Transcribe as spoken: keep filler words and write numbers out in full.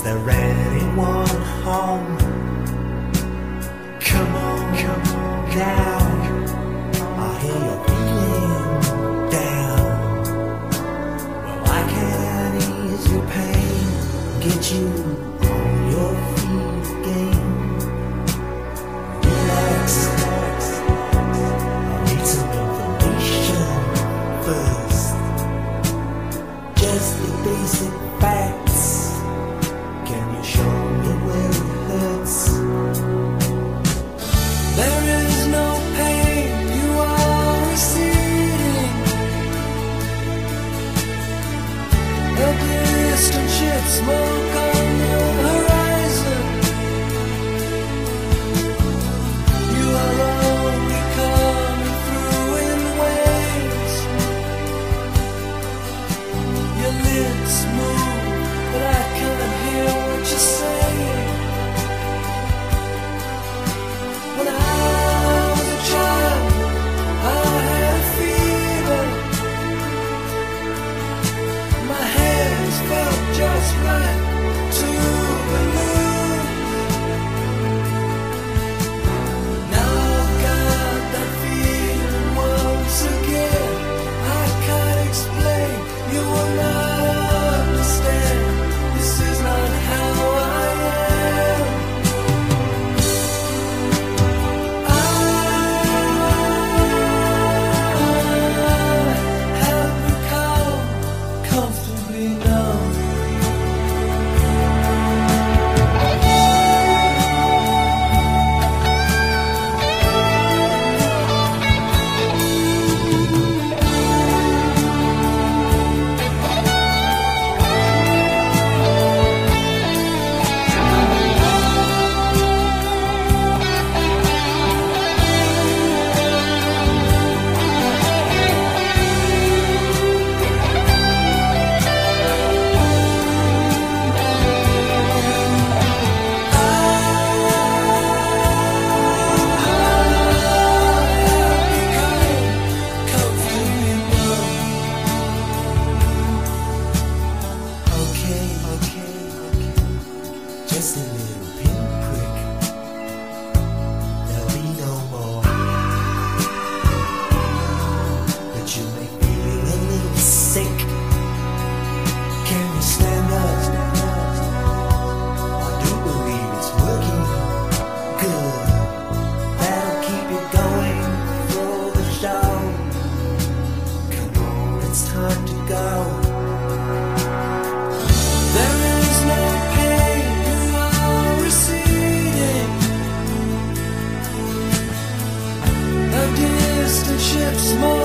Is there anyone home? Come on, come on now. I hear you're feeling down. Well, I can ease your pain, get you on your feet again. Relax, relax. I need some information first. Just the basic facts. Can you show me where it hurts? There is no pain, you are receding. A distant ship, smoke on the horizon. You are only coming through in waves. Your lips move, but I can't hear what you're saying. When I was a child, I had a fever. My hands felt just right to balloon. Now I've got that feeling once again. I can't explain, you will not understand. This is not how I am. Have become comfortably numb. Okay, okay, okay. Just a little pinprick. There'll be no more. But you may feel a little sick. Can you stand up? I do believe it's working good. That'll keep you going through the show. Come on, it's time to go. There is no pain, you are receding. A distant ship, smoke